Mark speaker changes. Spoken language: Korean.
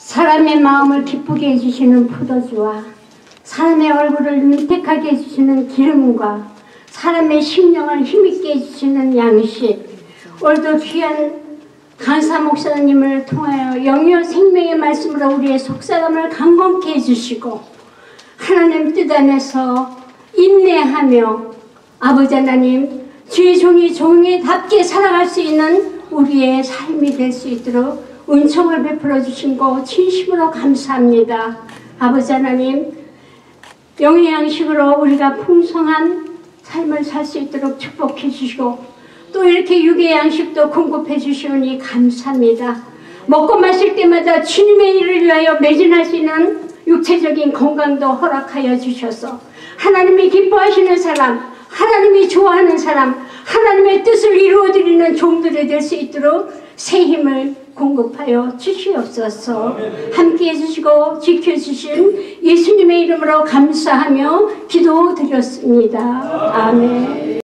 Speaker 1: 사람의 마음을 기쁘게 해주시는 포도주와 사람의 얼굴을 윤택하게 해주시는 기름과 사람의 심령을 힘있게 해주시는 양식, 오늘도 귀한 강사 목사님을 통하여 영유 생명의 말씀으로 우리의 속사람을 강건케 해주시고 하나님 뜻 안에서 인내하며 아버지 하나님 주의 종이 종에답게 살아갈 수 있는 우리의 삶이 될 수 있도록 은총을 베풀어 주신 거 진심으로 감사합니다. 아버지 하나님 영의 양식으로 우리가 풍성한 삶을 살 수 있도록 축복해 주시고 또 이렇게 육의 양식도 공급해 주시오니 감사합니다. 먹고 마실 때마다 주님의 일을 위하여 매진할 수 있는 육체적인 건강도 허락하여 주셔서 하나님이 기뻐하시는 사람, 하나님이 좋아하는 사람, 하나님의 뜻을 이루어드리는 종들이 될 수 있도록 새 힘을 공급하여 주시옵소서. 함께해 주시고 지켜주신 예수님의 이름으로 감사하며 기도드렸습니다. 아멘.